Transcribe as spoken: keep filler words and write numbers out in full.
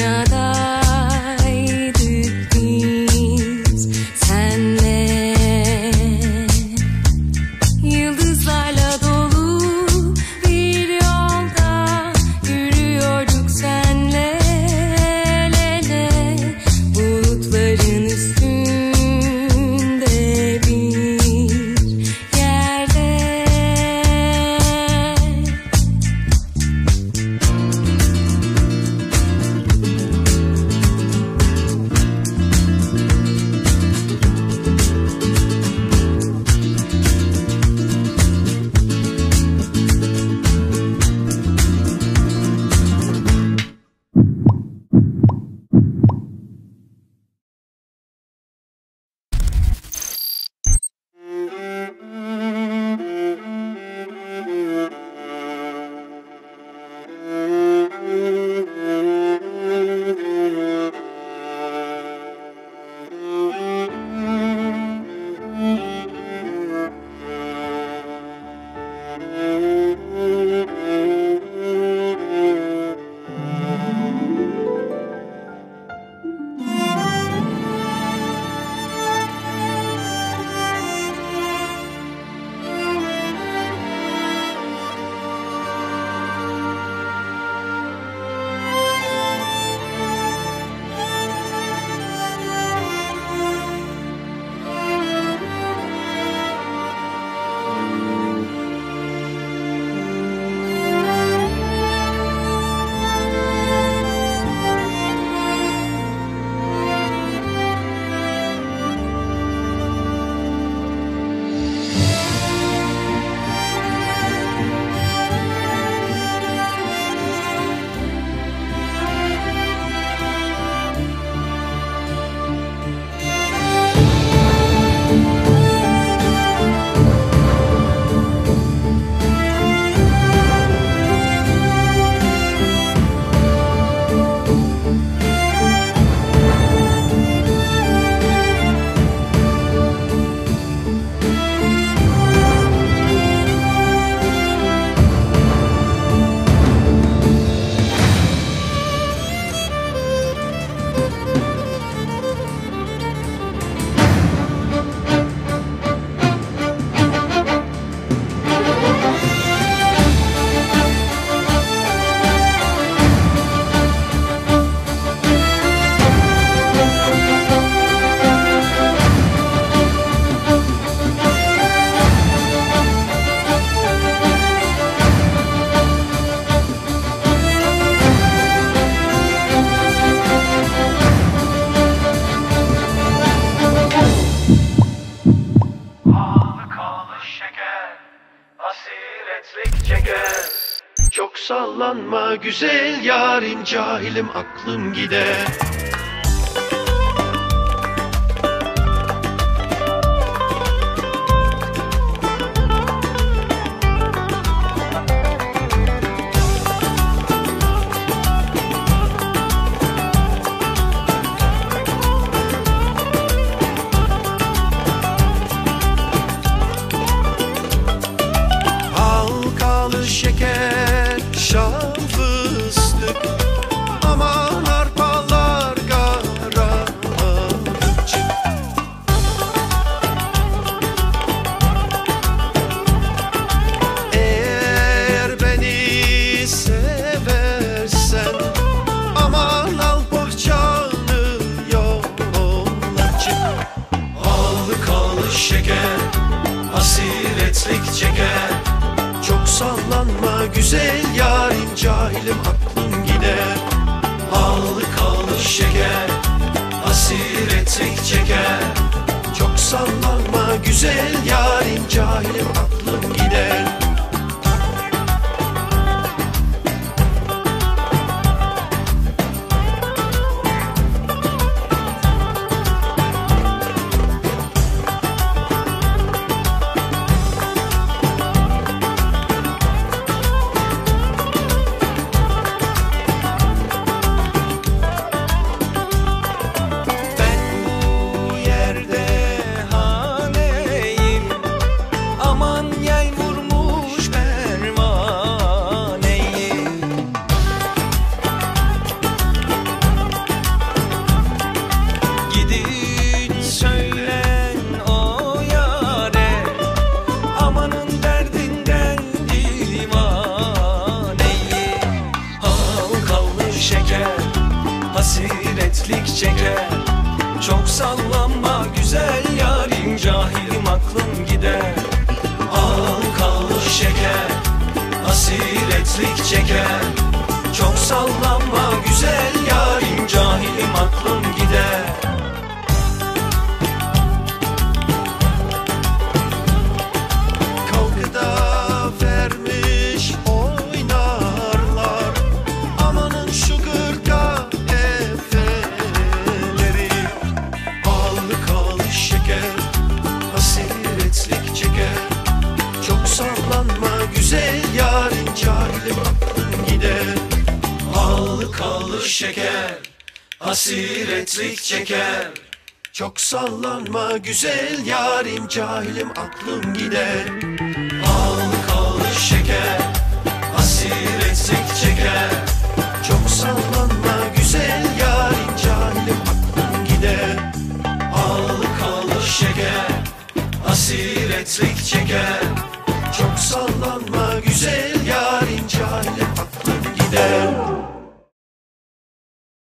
dünyadaydık biz senle. Yıldızlarla dolu bir yolda yürüyorduk senle el ele, bulutların üstünde bir yerde. Çok sallanma güzel yarim, cahilim aklım gider. Halkalı şeker, şan fıstık, aman arpalar karalıcı. Eğer beni seversen, aman al bohçanı yola çık. Halkalı şeker, hasiretlik çeker. Çok sallanma güzel yarim, cahilim aklım gider. Halkalı şeker, hasiretlik çeker. Çok sallanma güzel yarim, cahilim aklım gider. Aman Hasretlik çeker. Çok sallanma güzel yarim, cahilim aklım gider. Al kalır şeker, hasiretlik çeker. Çok sallanma güzel yarim, cahilim aklım gider. Kavgada vermiş oynarlar, amanın şu gırka efeleri. Al kalır şeker, hasiretlik çeker. Çok sallanma güzel yarim, cahilim aklım gider. Al kalır şeker, hasiretlik çeker. Çok sallanma güzel yarim, cahilim aklım gider. Al kalır şeker, hasiretlik çeker. Çok sallanma güzel yarim, cahilim aklım gider. Al kalır şeker, hasiretlik çeker. Çok sallanma